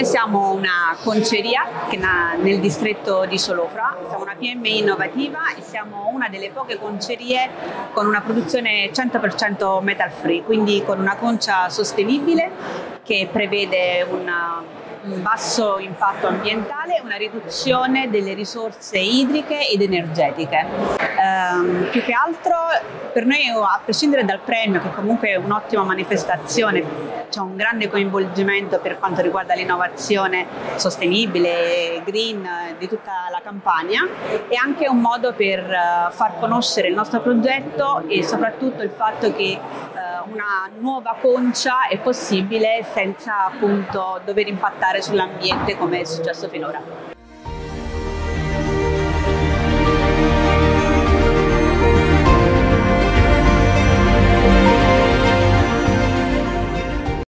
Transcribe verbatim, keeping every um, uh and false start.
siamo una conceria che na nel distretto di Solofra, siamo una P M I innovativa e siamo una delle poche concerie con una produzione cento per cento metal free, quindi con una concia sostenibile che prevede una, un basso impatto ambientale e una riduzione delle risorse idriche ed energetiche. Ehm, più che altro per noi, a prescindere dal premio, che comunque è un'ottima manifestazione, c'è un grande coinvolgimento per quanto riguarda l'innovazione sostenibile, green di tutta la Campania, è anche un modo per far conoscere il nostro progetto e soprattutto il fatto che una nuova concia è possibile senza appunto dover impattare sull'ambiente come è successo finora.